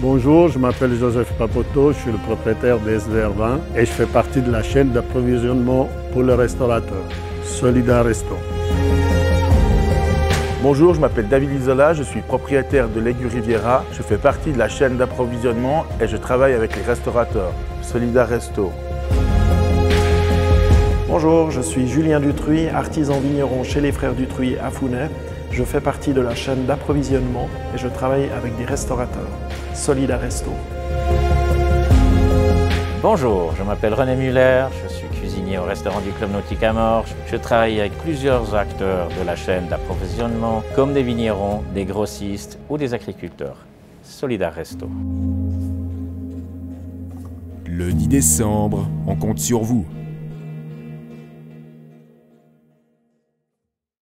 Bonjour, je m'appelle Joseph Papoto, je suis le propriétaire d'SVR 20 et je fais partie de la chaîne d'approvisionnement pour les restaurateurs, Solida Resto. Bonjour, je m'appelle David Isola, je suis propriétaire de l'Aigu Riviera. Je fais partie de la chaîne d'approvisionnement et je travaille avec les restaurateurs, Solida Resto. Bonjour, je suis Julien Dutruy, artisan vigneron chez les Frères Dutruy à Founet. Je fais partie de la chaîne d'approvisionnement et je travaille avec des restaurateurs, Solida Resto. Bonjour, je m'appelle René Muller, je suis cuisinier au restaurant du Club Nautique à Morges. Je travaille avec plusieurs acteurs de la chaîne d'approvisionnement, comme des vignerons, des grossistes ou des agriculteurs. Solida Resto. Le 10 décembre, on compte sur vous